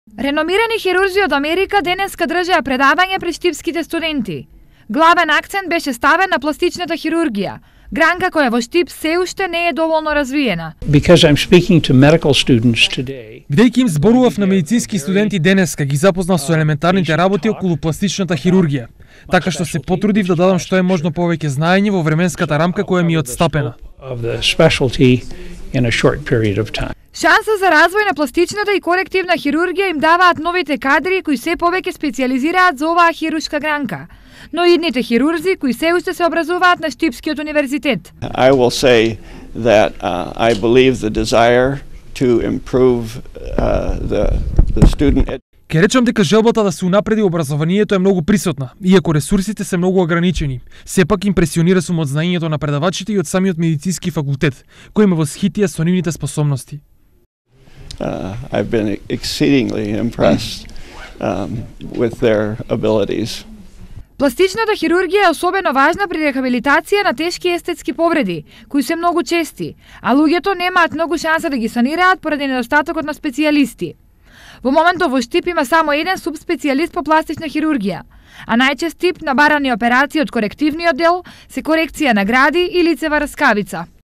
Реномирани хирурзи од Америка денеска држеа предавање пред штипските студенти. Главен акцент беше ставен на пластичната хирургија, гранка која во Штип се уште не е доволно развиена. Бидејќи им зборував на медицински студенти денеска, ги запознав со елементарните работи околу пластичната хирургија, така што се потрудив да дадам што е можно повеќе знаење во временската рамка која ми е отстапена. Шанса за развој на пластичната и корективна хирургија им даваат новите кадри кои се повеќе специјализираат за оваа хируршка гранка, но и идните хирурзи кои се уште се образуваат на Штипскиот универзитет. I will say that I believe the desire to improve the student. Ке речам дека желбата да се унапреди образованието е многу присутна, иако ресурсите се многу ограничени. Сепак импресионира сум од знаењето на предавачите и од самиот медицински факултет, кој ме восхитија со нивните способности. I've been exceedingly impressed with their abilities. Пластичната хирургија е особено важна при рехабилитација на тешки естетски повреди, кои се многу чести, а луѓето немаат многу шанса да ги санираат поради недостатокот на специјалисти. Во моментот во Штип има само еден субспецијалист по пластична хирургија, а најчест тип на барани операции од корективниот дел се корекција на гради и лицева раскавица.